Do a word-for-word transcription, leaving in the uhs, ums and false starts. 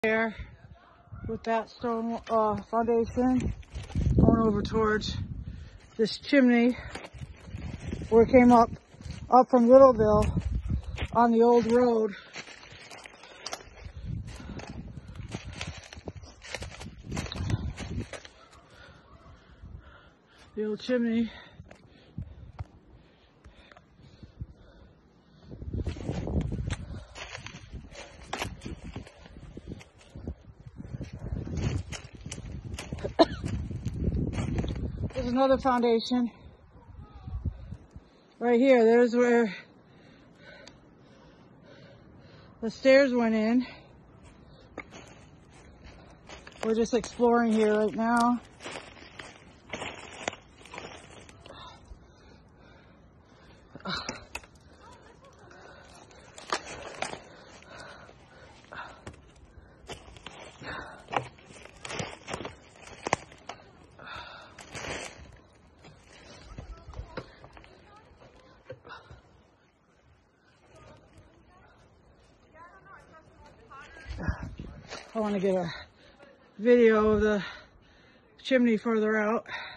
There with that stone uh, foundation going over towards this chimney where it came up up from Littleville on the old road. The old chimney. There's another foundation right here. There's where the stairs went in. We're just exploring here right now. I want to get a video of the chimney further out.